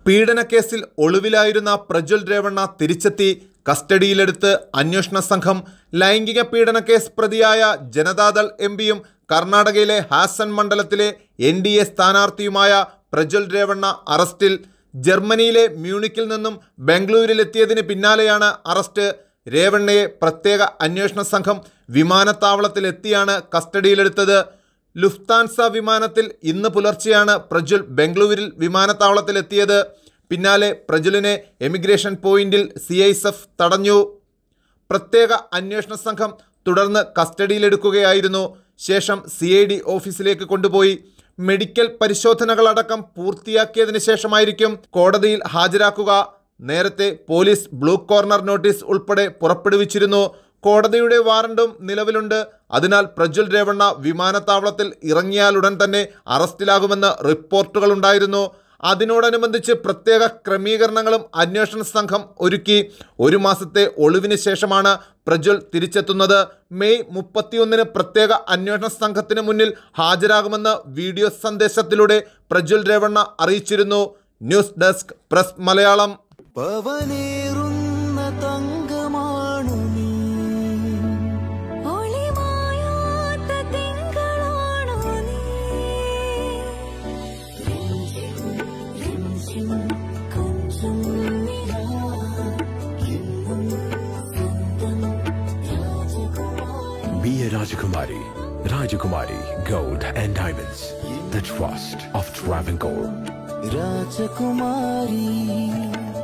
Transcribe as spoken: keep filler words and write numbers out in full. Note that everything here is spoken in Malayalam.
പീഡനക്കേസിൽ ഒളിവിലായിരുന്ന പ്രജ്വൽ രേവണ്ണ തിരിച്ചെത്തി. കസ്റ്റഡിയിലെടുത്ത് അന്വേഷണ സംഘം. ലൈംഗിക പീഡന കേസ് പ്രതിയായ ജനതാദൾ എം പിയും കർണാടകയിലെ ഹാസൻ മണ്ഡലത്തിലെ എൻ ഡി എ സ്ഥാനാർത്ഥിയുമായ പ്രജ്വൽ രേവണ്ണ അറസ്റ്റിൽ. ജർമ്മനിയിലെ മ്യൂണിക്കിൽ നിന്നും ബംഗളൂരിലെത്തിയതിന് പിന്നാലെയാണ് അറസ്റ്റ്. രേവണ്ണയെ പ്രത്യേക അന്വേഷണ സംഘം വിമാനത്താവളത്തിലെത്തിയാണ് കസ്റ്റഡിയിലെടുത്തത്. ലുഫ്താൻസ വിമാനത്തിൽ ഇന്ന് പുലർച്ചെയാണ് പ്രജ്വൽ ബംഗളൂരിൽ വിമാനത്താവളത്തിലെത്തിയത്. പിന്നാലെ പ്രജ്വലിനെ എമിഗ്രേഷൻ പോയിന്റിൽ സി ഐ എസ് എഫ് തടഞ്ഞു. പ്രത്യേക അന്വേഷണ സംഘം തുടർന്ന് കസ്റ്റഡിയിലെടുക്കുകയായിരുന്നു. ശേഷം സി ഐ ഡി ഓഫീസിലേക്ക് കൊണ്ടുപോയി മെഡിക്കൽ പരിശോധനകളടക്കം പൂർത്തിയാക്കിയതിന് ശേഷമായിരിക്കും കോടതിയിൽ ഹാജരാക്കുക. നേരത്തെ പോലീസ് ബ്ലൂ കോർണർ നോട്ടീസ് ഉൾപ്പെടെ പുറപ്പെടുവിച്ചിരുന്നു. കോടതിയുടെ വാറണ്ടും നിലവിലുണ്ട്. അതിനാൽ പ്രജ്വൽ രേവണ്ണ വിമാനത്താവളത്തിൽ ഇറങ്ങിയാലുടൻ തന്നെ അറസ്റ്റിലാകുമെന്ന് റിപ്പോർട്ടുകളുണ്ടായിരുന്നു. അതിനോടനുബന്ധിച്ച് പ്രത്യേക ക്രമീകരണങ്ങളും അന്വേഷണ സംഘം ഒരുക്കി. ഒരു മാസത്തെ ഒളിവിന് ശേഷമാണ് പ്രജ്വൽ തിരിച്ചെത്തുന്നത്. മെയ് മുപ്പത്തിയൊന്നിന് പ്രത്യേക അന്വേഷണ സംഘത്തിന് മുന്നിൽ ഹാജരാകുമെന്ന് വീഡിയോ സന്ദേശത്തിലൂടെ പ്രജ്വൽ രേവണ്ണ അറിയിച്ചിരുന്നു. News desk press Malayalam. Be a Rajakumari. Rajakumari Gold and Diamonds. The trust of Travancore. Rajakumari.